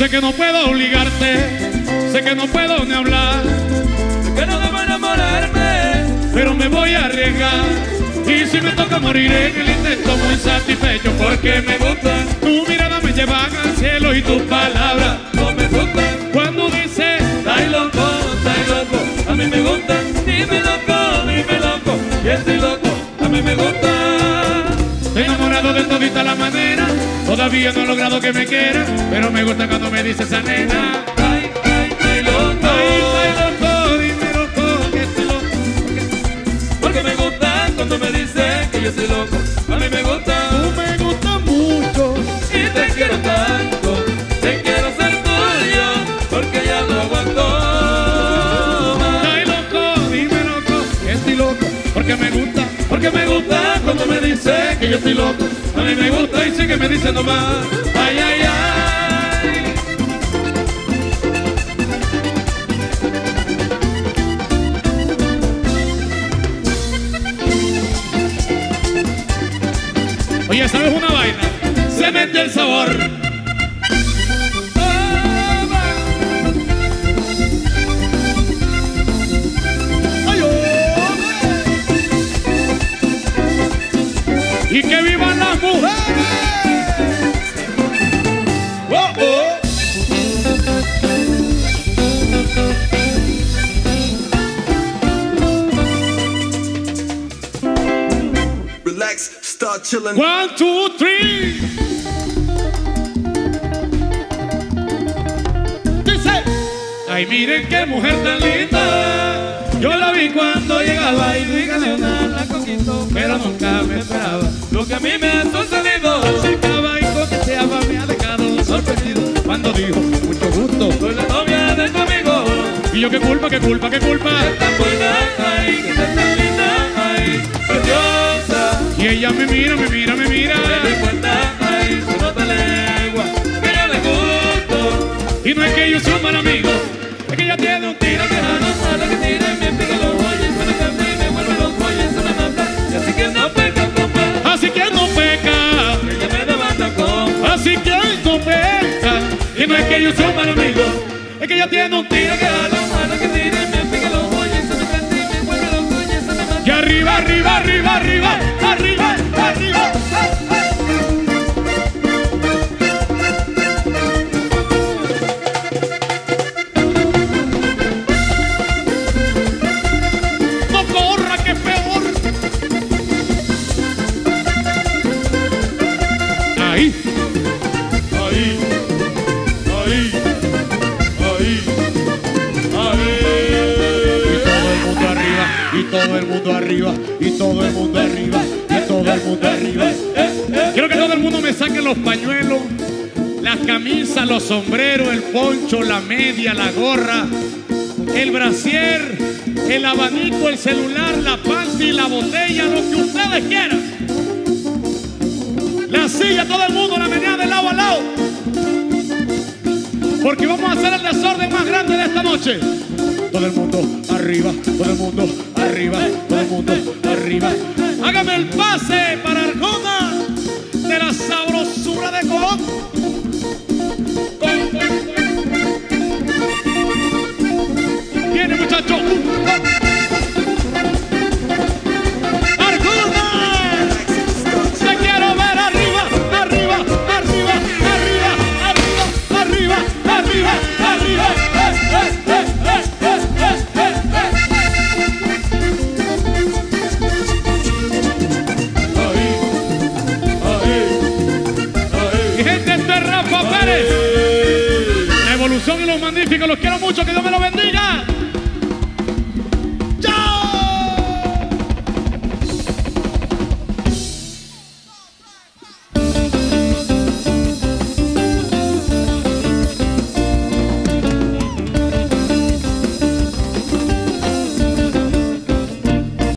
Sé que no puedo obligarte, sé que no puedo ni hablar, sé que no debo enamorarme, pero me voy a arriesgar. Y si me toca morir en el intento, muy satisfecho porque me gusta. Tu mirada me lleva al cielo y tus palabras no me gustan. Cuando dices, estáis loco, a mí me gusta. Dime loco, y estoy loco, a mí me gusta. Estoy enamorado de todita la manera, todavía no he logrado que me quiera, pero me gusta cuando me dice esa nena. Ay, loco, dime loco, que estoy loco. Porque me gusta cuando me dice que yo soy loco, a mí me gusta. Tú me gustas mucho y te quiero tanto, te quiero ser tuyo, porque ya no aguanto más. Ay loco, dime loco, que estoy loco, porque me gusta cuando me dice que yo estoy loco, a mí me gusta y sí que me dice nomás. Ay, ay, ay. Oye, ¿sabes una vaina? Se mete el sabor. Y que vivan las mujeres. Oh, oh. Relax, start chilling. 1, 2, 3. Dice, ay miren qué mujer tan linda. Yo la vi cuando llegaba y mi canción la conquistó, pero nunca me esperaba lo que a mí me ha sucedido. Acercaba y coqueteaba, me ha dejado sorprendido cuando dijo, mucho gusto, soy la novia de tu amigo. Y yo, qué culpa, qué culpa, qué culpa. Que tan buena, ay, que tan linda, ay, preciosa. Y ella me mira, me mira, me mira. Me di cuenta, ay, su nota lengua, que yo le gusto. Y no es que yo soy un mal amigo, es que ella tiene un tiro que no sabe que tira y me pica los ojos y se me cambia y me vuelve loco y se me mata. Y así que no peca, compa. Así que no peca. Ella me levanta, compa. Así que no peca. Y no es que yo soy un mal amigo, es que ella tiene un tiro que que tira y me pica los ojos y se me cambia y me vuelve loco y se me mata. Y arriba, arriba, arriba, arriba, arriba, arriba. No corra, que es peor. Ahí. Ahí, ahí, ahí, Y todo el mundo arriba, y todo el mundo arriba, y todo el mundo arriba. Quiero que todo el mundo me saque los pañuelos, las camisas, los sombreros, el poncho, la media, la gorra, el brasier, el abanico, el celular, la panty, la botella, lo que ustedes quieran. La silla, todo el mundo, la meneada de lado a lado. Porque vamos a hacer el desorden más grande de esta noche. Todo el mundo arriba, todo el mundo arriba, todo el mundo arriba. Hágame el pase para Arjona de la sabrosura de Colón. Viene, muchacho. Arjona, te quiero ver arriba, arriba, arriba, arriba, arriba, arriba, arriba, arriba. Mi gente, este es Rafa Pérez. La evolución y los magníficos, los quiero mucho, que Dios me lo bendiga.